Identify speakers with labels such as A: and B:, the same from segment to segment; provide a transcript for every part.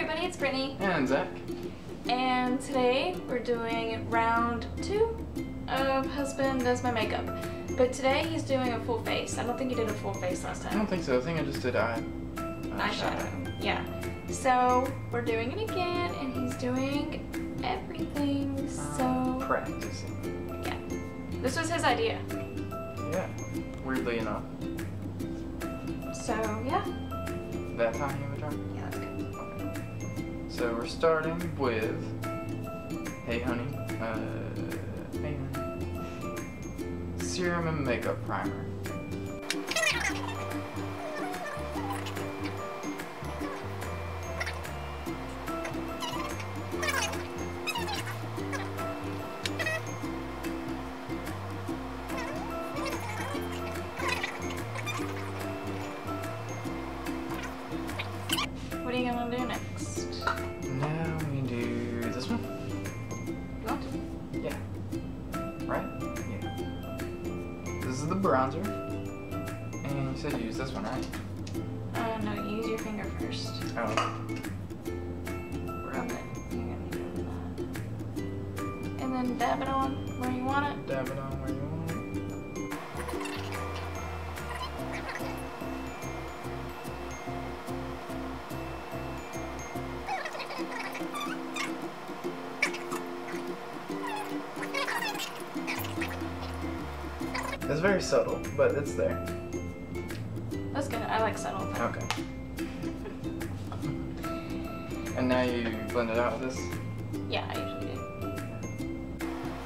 A: everybody, it's Brittany.
B: And Zach.
A: And today we're doing round 2 of Husband Does My Makeup. But today he's doing a full face. I don't think he did a full face last time.
B: I don't think so. I think I just did eyeshadow.
A: Yeah. So we're doing it again and he's doing everything. So
B: practicing.
A: Yeah. This was his idea.
B: Yeah. Weirdly enough.
A: So yeah.
B: That time you would try?
A: Yeah, that's good.
B: Okay. So we're starting with Hey Honey. Hey Honey. Serum and Makeup Primer.
A: What are you gonna do next?
B: Now we do this one?
A: You want to?
B: Yeah. Right? Yeah. This is the bronzer. And you said you use this one, right?
A: No, you use your finger first.
B: Oh.
A: Rub it. You're gonna need to rub that. And then dab it on where you want it.
B: Dab it on where you want it. It's very subtle, but it's there.
A: That's good. I like subtle things.
B: Okay. And now you blend it out with this?
A: Yeah, I usually do.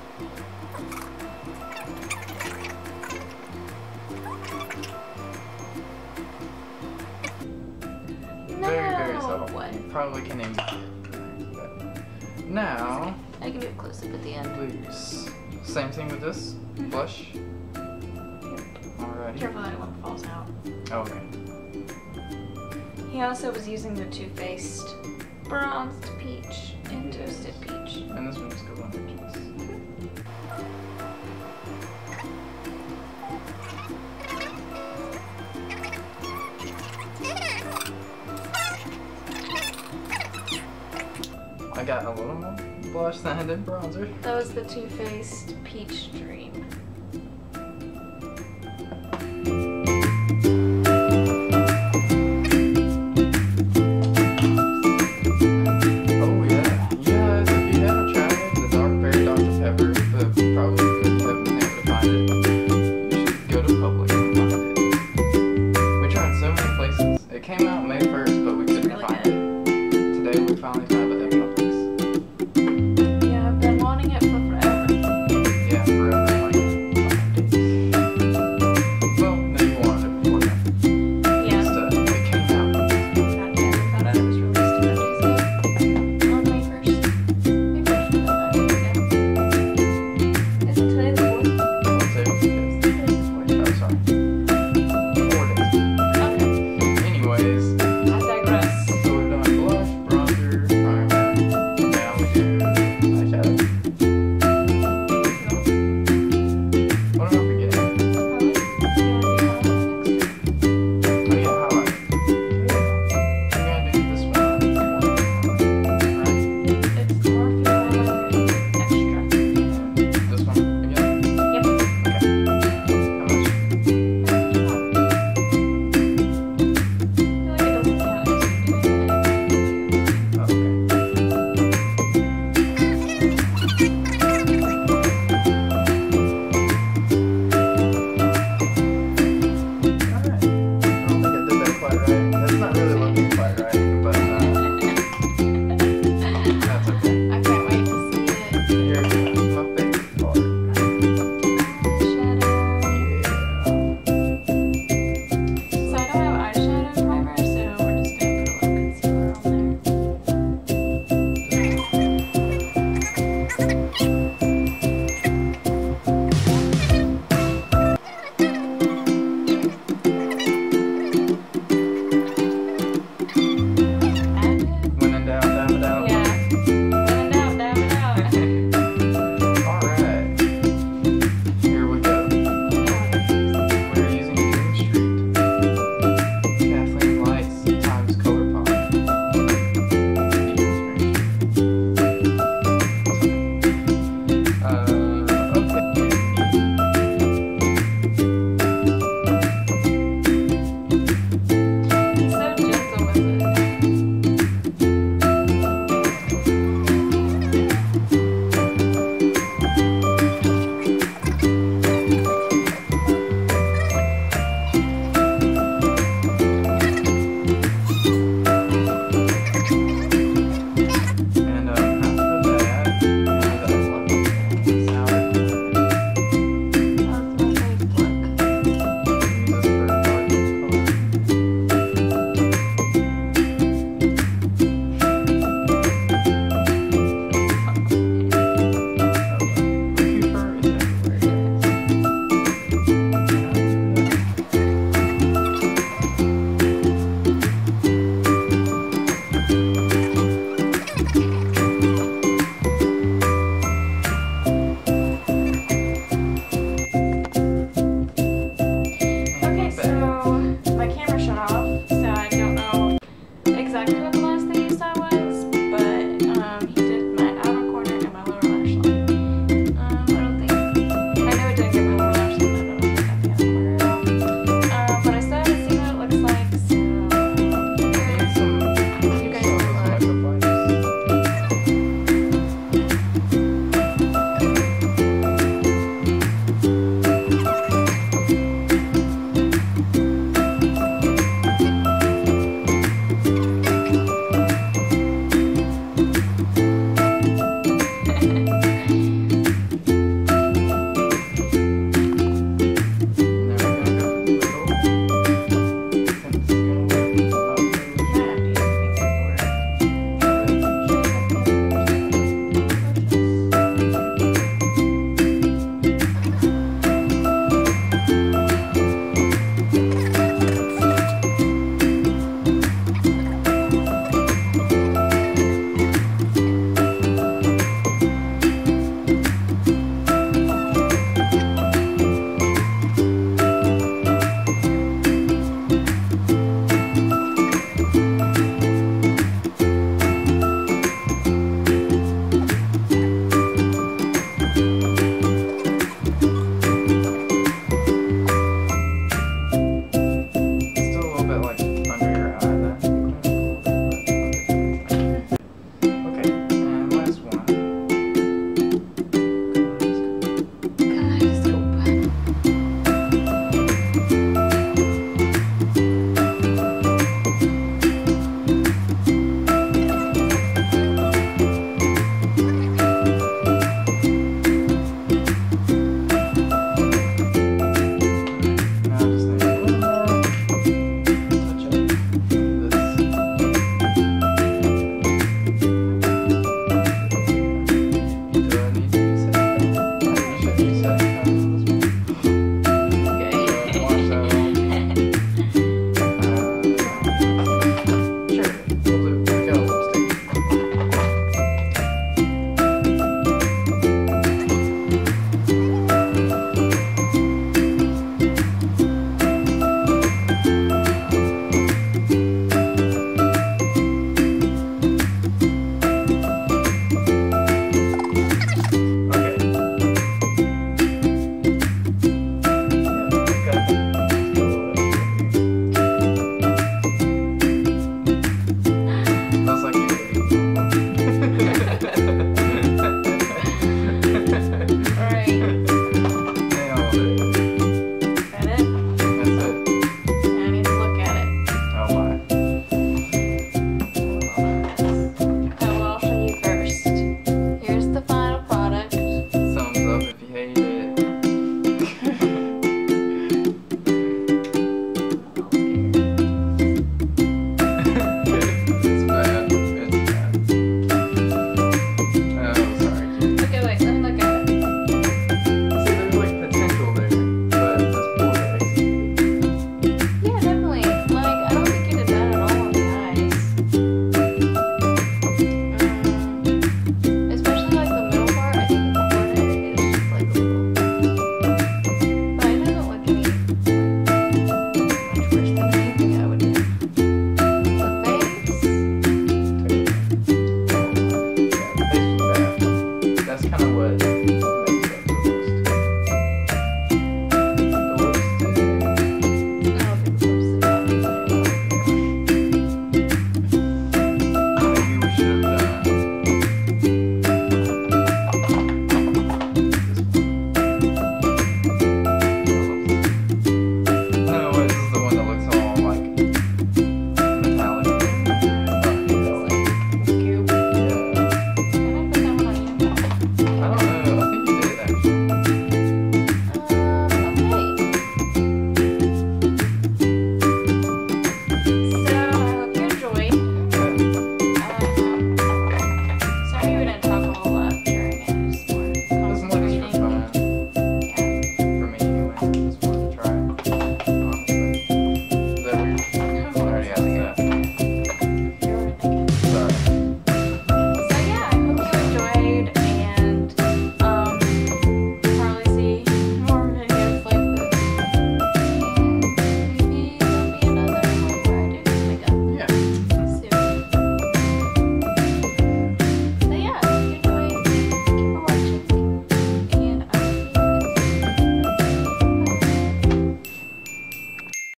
A: No.
B: Very subtle.
A: What?
B: You probably can't even see it. Now,
A: I can do a close up at the end.
B: loose. Same thing with this blush. Alrighty.
A: Careful that it won't falls out.
B: Okay.
A: He also was using the Too Faced Bronzed Peach and Toasted Peach.
B: And this one just goes on your cheeks. I got a little more blush than I did bronzer.
A: That was the Too Faced Peach Dream.
B: Oh yeah. You guys, if you haven't tried it, the Dark Berry Dr. Pepper, but probably haven't been able to find it, you should go to Publix and find it. We tried so many places. It came out May 1st, but we couldn't
A: Really
B: find
A: good.
B: it. Today we finally found it at Publix.
A: Yeah, I've been wanting it for forever.
B: Yeah, forever, like 5 days. Well, no, you wanted it before that.
A: Yeah.
B: Just, it came out.
A: Not yet. We found out it was released 2 days ago. On May 1st. May 1st. Isn't today the 4th? Today's the 4th.
B: Oh, sorry. 4 days.
A: Okay.
B: Anyways,
A: I digress.
B: so we've done blush, bronzer, primer. Now we do eyeshadow. What am I forgetting? Oh yeah, highlight. I'm gonna do this one. Right?
A: It's Morphe highlighter extra.
B: This one again?
A: Yep.
B: Okay. How much?
A: I feel like it doesn't count as you doing it.
B: Oh, okay. Alright. I don't think I did that quite right. That's not really looking quite right, but